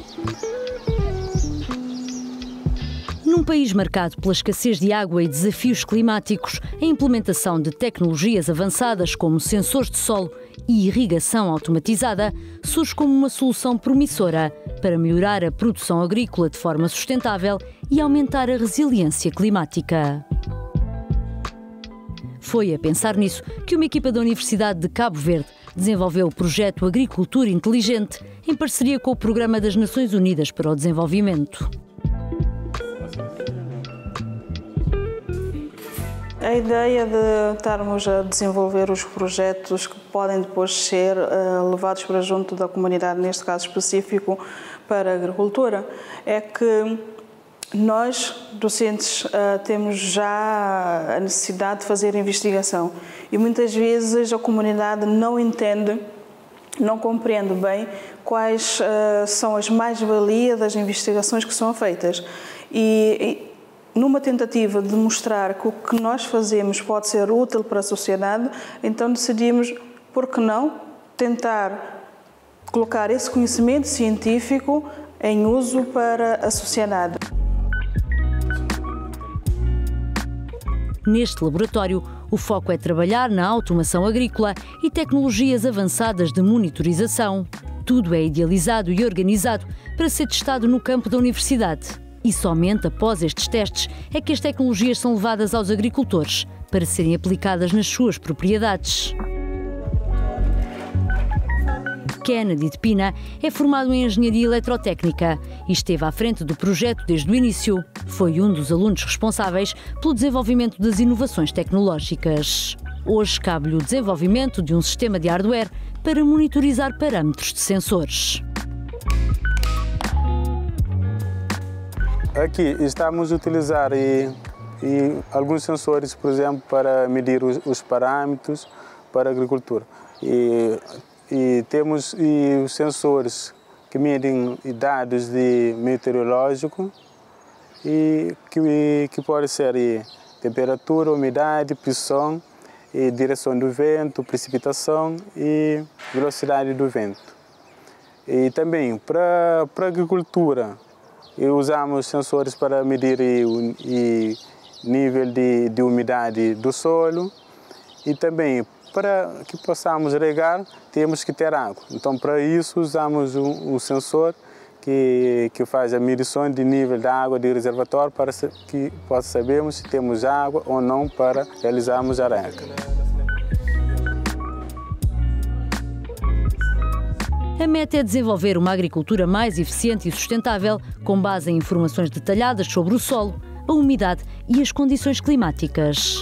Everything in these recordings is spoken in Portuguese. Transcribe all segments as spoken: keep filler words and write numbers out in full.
Num país marcado pela escassez de água e desafios climáticos, a implementação de tecnologias avançadas como sensores de solo e irrigação automatizada surge como uma solução promissora para melhorar a produção agrícola de forma sustentável e aumentar a resiliência climática. Foi a pensar nisso que uma equipa da Universidade de Cabo Verde desenvolveu o projeto Agricultura Inteligente em parceria com o Programa das Nações Unidas para o Desenvolvimento. A ideia de estarmos a desenvolver os projetos que podem depois ser uh, levados para junto da comunidade, neste caso específico para a agricultura, é que nós, docentes, uh, temos já a necessidade de fazer investigação e muitas vezes a comunidade não entende, não compreende bem quais uh, são as mais-valias das investigações que são feitas. E, e numa tentativa de mostrar que o que nós fazemos pode ser útil para a sociedade, então decidimos, por que não, tentar colocar esse conhecimento científico em uso para a sociedade. Neste laboratório, o foco é trabalhar na automação agrícola e tecnologias avançadas de monitorização. Tudo é idealizado e organizado para ser testado no campo da universidade. E somente após estes testes é que as tecnologias são levadas aos agricultores para serem aplicadas nas suas propriedades. Kennedy de Pina é formado em Engenharia Eletrotécnica e esteve à frente do projeto desde o início. Foi um dos alunos responsáveis pelo desenvolvimento das inovações tecnológicas. Hoje cabe-lhe o desenvolvimento de um sistema de hardware para monitorizar parâmetros de sensores. Aqui estamos a utilizar e, e alguns sensores, por exemplo, para medir os, os parâmetros para a agricultura. E, e temos e os sensores que medem dados de meteorológico e que, que pode ser e, temperatura, umidade, pressão, e direção do vento, precipitação e velocidade do vento. E também para a agricultura, e usamos sensores para medir o nível de, de umidade do solo e também para que possamos regar temos que ter água. Então para isso usamos um, um sensor que, que faz a medição de nível da água de reservatório para que possa sabermos se temos água ou não para realizarmos a rega. A meta é desenvolver uma agricultura mais eficiente e sustentável, com base em informações detalhadas sobre o solo, a umidade e as condições climáticas.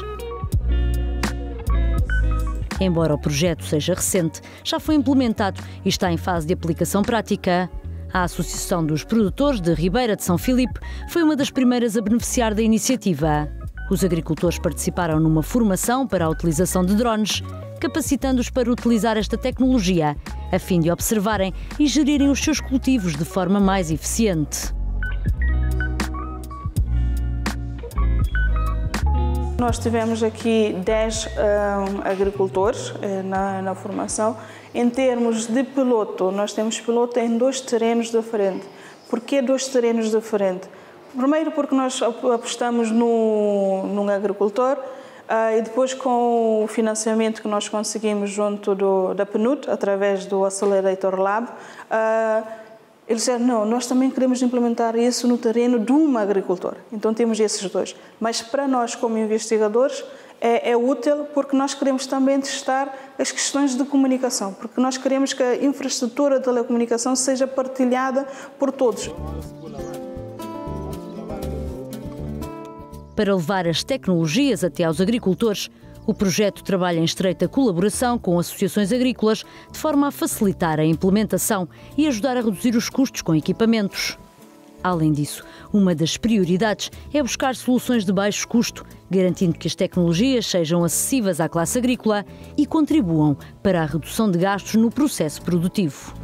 Embora o projeto seja recente, já foi implementado e está em fase de aplicação prática. A Associação dos Produtores de Ribeira de São Filipe foi uma das primeiras a beneficiar da iniciativa. Os agricultores participaram numa formação para a utilização de drones, capacitando-os para utilizar esta tecnologia, a fim de observarem e gerirem os seus cultivos de forma mais eficiente. Nós tivemos aqui dez um, agricultores uh, na, na formação. Em termos de piloto, nós temos piloto em dois terrenos diferentes. Por que dois terrenos diferentes? Primeiro porque nós apostamos no, num agricultor uh, e depois com o financiamento que nós conseguimos junto do, da P N U D, através do Accelerator Lab, uh, eles disseram, não, nós também queremos implementar isso no terreno de um agricultor. Então temos esses dois. Mas para nós, como investigadores, é, é útil porque nós queremos também testar as questões de comunicação, porque nós queremos que a infraestrutura de telecomunicação seja partilhada por todos. Para levar as tecnologias até aos agricultores, o projeto trabalha em estreita colaboração com associações agrícolas, de forma a facilitar a implementação e ajudar a reduzir os custos com equipamentos. Além disso, uma das prioridades é buscar soluções de baixo custo, garantindo que as tecnologias sejam acessíveis à classe agrícola e contribuam para a redução de gastos no processo produtivo.